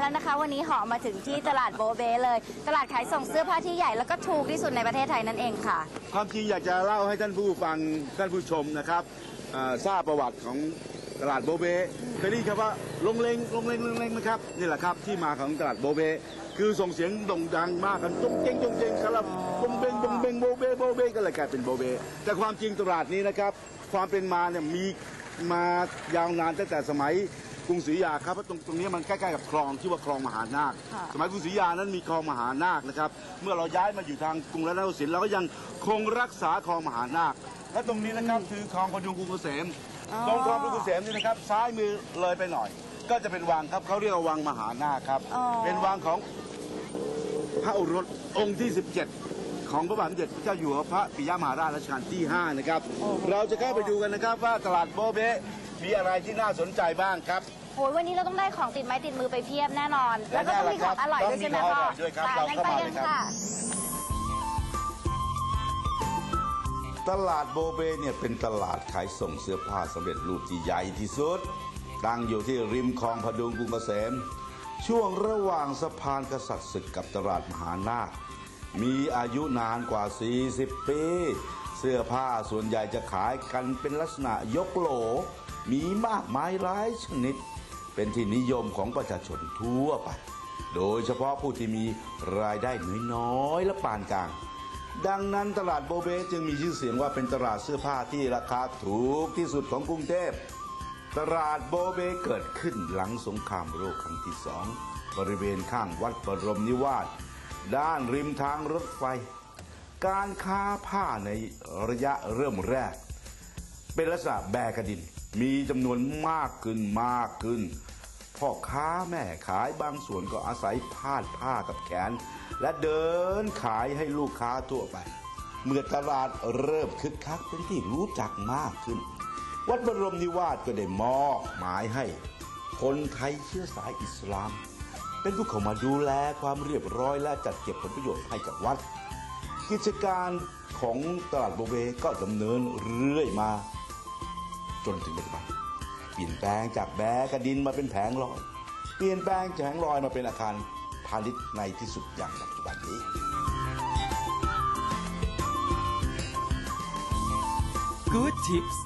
แล้วนะคะวันนี้หอมาถึงที่ตลาดโบเบ้เลยตลาดขายส่งเสื้อผ้าที่ใหญ่แล้วก็ถูกที่สุดในประเทศไทยนั่นเองค่ะความจริงอยากจะเล่าให้ท่านผู้ฟังท่านผู้ชมนะครับทราบประวัติของตลาดโบเบ้เคยได้ยินคำว่าลงเลงไหมครับนี่แหละครับที่มาของตลาดโบเบ้คือส่งเสียงโด่งดังมากกันจงเจงครับบงเบงโบเบ้ก็เลยกลายเป็นโบเบ้แต่ความจริงตลาดนี้นะครับความเป็นมาเนี่ยมีมายาวนานตั้งแต่สมัยกรุงศรีอยุธยาครับเพราะตรงนี้มันใกล้ๆกับคลองที่ว่าคลองมหานาคสมัยกรุงศรีอยุธยานั้นมีคลองมหานาคนะครับเมื่อเราย้ายมาอยู่ทางกรุงรัตนโกสินทร์เราก็ยังคงรักษาคลองมหานาคและตรงนี้นะครับคือคลองพดุงกรุงเกษมตรงคลองพดุงกรุงเกษมนี่นะครับซ้ายมือเลยไปหน่อยก็จะเป็นวังครับเขาเรียกว่าวังมหานาคครับเป็นวังของพระโอรสองค์ที่17ของพระบาทสมเด็จพระเจ้าอยู่หัวพระปิยมหาราชรัชกาลที่5นะครับเราจะเข้าไปดูกันนะครับว่าตลาดโบเบ้มีอะไรที่น่าสนใจบ้างครับโอ้ยวันนี้เราต้องได้ของติดไม้ติดมือไปเพียบแน่นอนแล้วก็ต้องมีของอร่อยด้วยใช่ไหมพ่องั้นไปกันค่ะตลาดโบเบ้เนี่ยเป็นตลาดขายส่งเสื้อผ้าสำเร็จรูปที่ใหญ่ที่สุดตั้งอยู่ที่ริมคลองพดุงกรุงเกษมช่วงระหว่างสะพานกษัตริย์ศึกกับตลาดมหานาคมีอายุนานกว่า40ปีเสื้อผ้าส่วนใหญ่จะขายกันเป็นลักษณะยกโหลมีมากมายหลายชนิดเป็นที่นิยมของประชาชนทั่วไปโดยเฉพาะผู้ที่มีรายได้น้อยๆและปานกลางดังนั้นตลาดโบเบ้จึงมีชื่อเสียงว่าเป็นตลาดเสื้อผ้าที่ราคาถูกที่สุดของกรุงเทพตลาดโบเบ้เกิดขึ้นหลังสงครามโลกครั้งที่2บริเวณข้างวัดบรมนิวาสด้านริมทางรถไฟการค้าผ้าในระยะเริ่มแรกเป็นลักษณะแบกดินมีจำนวนมากขึ้นพ่อค้าแม่ขายบางส่วนก็อาศัยพาดผ้ากับแขนและเดินขายให้ลูกค้าทั่วไปเมื่อตลาดเริ่มคึกคักเป็นที่รู้จักมากขึ้นวัดบรมนิวาสก็ได้มอบหมายให้คนไทยเชื้อสายอิสลามเป็นผู้เข้ามาดูแลความเรียบร้อยและจัดเก็บผลประโยชน์ให้กับวัดกิจการของตลาดโบเบ้ก็ดำเนินเรื่อยมาจนถึงปัจจุบันเปลี่ยนแปลงจากแบกดินมาเป็นแผงลอยเปลี่ยนแปลงจากแผงลอยมาเป็นอาคารพาณิชย์ในที่สุดอย่างปัจจุบันนี้ Good Tips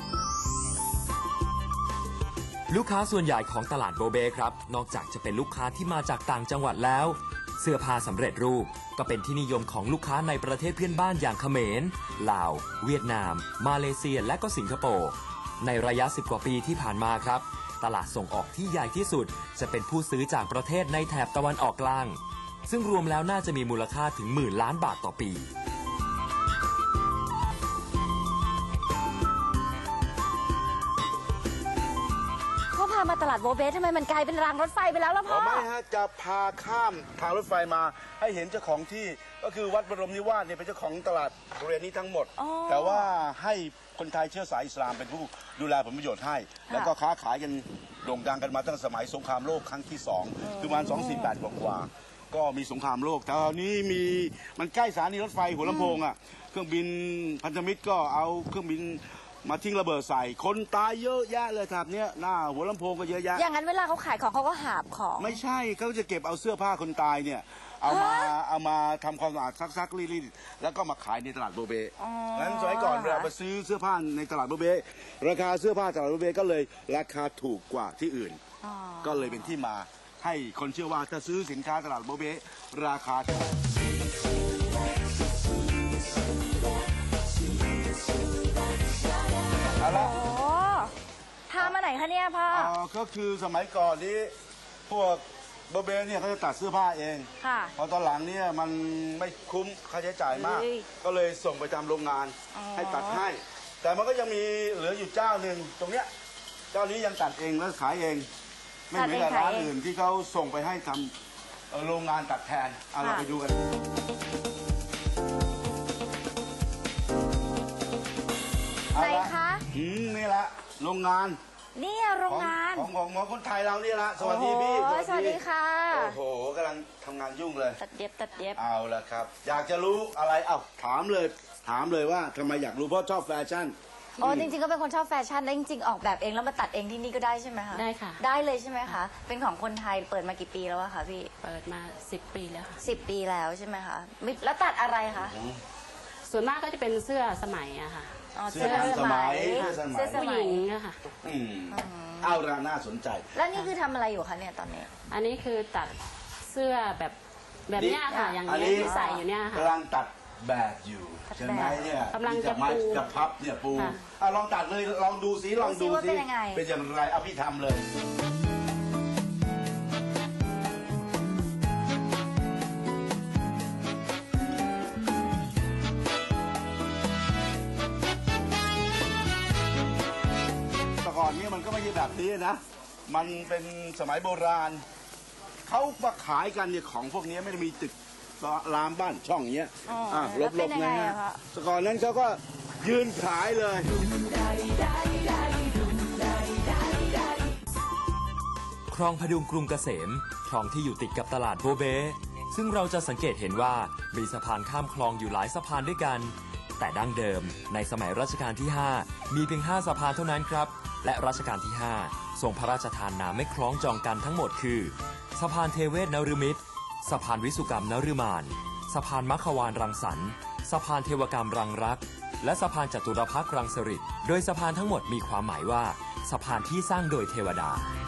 ลูกค้าส่วนใหญ่ของตลาดโบเบ้ครับนอกจากจะเป็นลูกค้าที่มาจากต่างจังหวัดแล้วเสื้อผ้าสำเร็จรูปก็เป็นที่นิยมของลูกค้าในประเทศเพื่อนบ้านอย่างเขมรลาวเวียดนามมาเลเซียและก็สิงคโปร์ในระยะ10 กว่าปีที่ผ่านมาครับตลาดส่งออกที่ใหญ่ที่สุดจะเป็นผู้ซื้อจากประเทศในแถบตะวันออกกลางซึ่งรวมแล้วน่าจะมีมูลค่าถึง10,000 ล้านบาทต่อปีพามาตลาดโบเบ้ทำไมมันกลายเป็นรางรถไฟไปแล้วล่ะพ่อไม่ฮะจะพาข้ามทางรถไฟมาให้เห็นเจ้าของที่ก็คือวัดบรมนิวาสเนี่ยเป็นเจ้าของตลาดบริเวณนี้ทั้งหมดแต่ว่าให้คนไทยเชื้อสายอิสลามเป็นผู้ดูแลผลประโยชน์ให้แล้วก็ค้าขายกันโด่งดังกันมาตั้งสมัยสงครามโลกครั้งที่2คือประมาณ248กว่าก็มีสงครามโลกแต่ตอนนี้มีมันใกล้สถานีรถไฟหัวลำโพงอ่ะเครื่องบินพันธมิตรก็เอาเครื่องบินมาทิ้งระเบิดใส่คนตายเยอะแยะเลยครับเนี้ยหน้าหัวลำโพงก็เยอะแยะอย่างนั้นเวลาเขาขายของเขาก็หาบของไม่ใช่เขาจะเก็บเอาเสื้อผ้าคนตายเนี่ยเอามาทำความสะอาดซักรีดแล้วก็มาขายในตลาดโบเบ้งั้นสมัยก่อนเราไปซื้อเสื้อผ้าในตลาดโบเบ้ราคาเสื้อผ้าตลาดโบเบ้ก็เลยราคาถูกกว่าที่อื่นก็เลยเป็นที่มาให้คนเชื่อว่าถ้าซื้อสินค้าตลาดโบเบ้ราคาถูกโอ้พามาไหนคะเนี่ยพ่อก็คือสมัยก่อนนี้พวกโบเบ้เนี่ยเขาจะตัดเสื้อผ้าเองพอตอนหลังเนี่ยมันไม่คุ้มค่าใช้จ่ายมากก็เลยส่งไปตามโรงงานให้ตัดให้แต่มันก็ยังมีเหลืออยู่เจ้าหนึ่งตรงเนี้ยเจ้านี้ยังตัดเองแล้วขายเองไม่เหมือนกับร้านอื่นที่เขาส่งไปให้ทำโรงงานตัดแทนเราไปดูกันไหนคะนี่แหละโรงงานนี่โรงงานของคนไทยเรานี่ละสวัสดีพี่สวัสดีค่ะโอ้โหกำลังทำงานยุ่งเลยตัดเย็บเอาละครับอยากจะรู้อะไรถามเลยว่าทำไมอยากรู้เพราะชอบแฟชั่นโอ้จริงๆก็เป็นคนชอบแฟชั่นแล้วจริงๆออกแบบเองแล้วมาตัดเองที่นี่ก็ได้ใช่ไหมคะได้ค่ะได้เลยใช่ไหมคะเป็นของคนไทยเปิดมากี่ปีแล้วอะคะพี่เปิดมา10 ปีแล้วค่ะ 10 ปีแล้วใช่ไหมคะแล้วตัดอะไรคะส่วนมากก็จะเป็นเสื้อสมัยอะค่ะอ๋อเสื้อทันสมัยเสื้อสผู้หมัยญิงอะค่ะอืมเอาละน่าสนใจแล้วนี่คือทำอะไรอยู่คะเนี่ยตอนนี้อันนี้คือตัดเสื้อแบบเนี้ยค่ะ อย่างอันเงี้นี้ยที่ใส่อยู่เนี่ยค่ะกำลังตัดแบบอยู่ตัดใช่ไหมแบบเนี่ยกำลังจะที่ไม้ปูจะพับเนี่ยปูค่ะลองตัดเลยลองดูซิลองดูดูสิว่าซิเป็นยังไงเป็นอย่างไรเอาพี่ทำเลย แต่ก่อนนี้มันก็ไม่ใช่แบบนี้นะ มันเป็นสมัยโบราณ เขามาขายกันเนี่ยของพวกนี้ไม่ได้มีตึกรามบ้านช่องอย่างเงี้ยอ๋ออ่ลแล้วเป็นบยังๆไงนะอะฮะคะแต่ก่อนนั้นเขาก็ยืนขายเลยคลองพดุงกรุงเกษมคลองที่อยู่ติดกับตลาดโบเบซึ่งเราจะสังเกตเห็นว่ามีสะพานข้ามคลองอยู่หลายสะพานด้วยกัน แต่ดั้งเดิมในสมัยรัชกาลที่ 5 มีเพียง 5 สะพานเท่านั้นครับ และรัชกาลที่ 5 ทรงพระราชทานนามให้คล้องจองกันทั้งหมดคือสะพานเทเวศนฤมิตรสะพานวิสุกรรมนฤมานสะพานมัคควานรังสรรค์สะพานเทวกรรมรังรัก และสะพานจตุรพักษ์รังสฤษฎิโดยสะพานทั้งหมดมีความหมายว่าสะพานที่สร้างโดยเทวดา